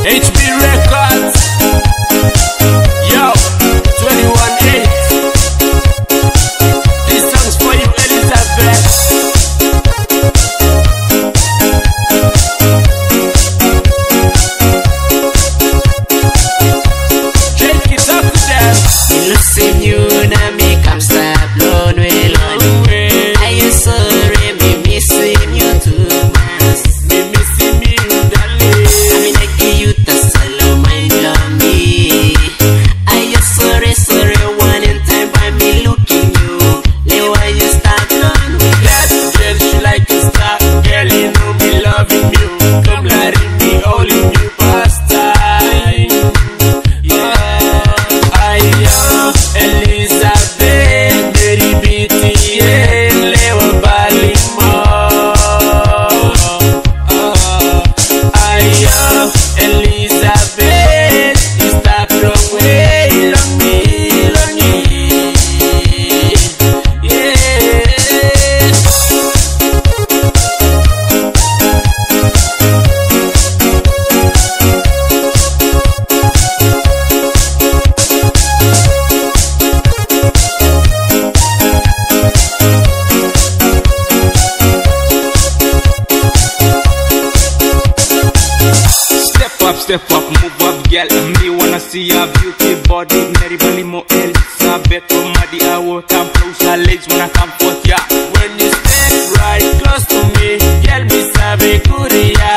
HB Records. Yo, 21-8. This song's for you, Elizabeth. Take it up to them. Losing you now me come stop lonely. I am sorry, me missing you too much. Me missing me, darling. I mean I give you the solo mind on me. I am sorry, one in time by me looking you. Lay why you start on me. That girl, she like to start. Girl, you know me loving you. Come letting me all in you past time. Yeah, I am Elizabeth, Meri BTN, Lewa Balimo. I am Elizabeth, you start from way long me. Yeah. Step up, move up, girl. Me wanna see your beauty body. Meri Balimo, Elizabeth, from Madi, I will come closer. Leiz when I come forth, yeah. When you step right close to me, girl, me sabe kuria.